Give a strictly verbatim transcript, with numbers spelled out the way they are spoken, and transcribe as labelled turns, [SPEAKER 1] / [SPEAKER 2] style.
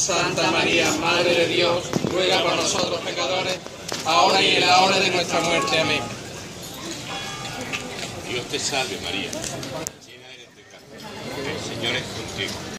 [SPEAKER 1] Santa María, Madre de Dios, ruega por nosotros pecadores, ahora y en la hora de nuestra muerte. Amén.
[SPEAKER 2] Dios te salve María, llena eres de gracia, el Señor es contigo.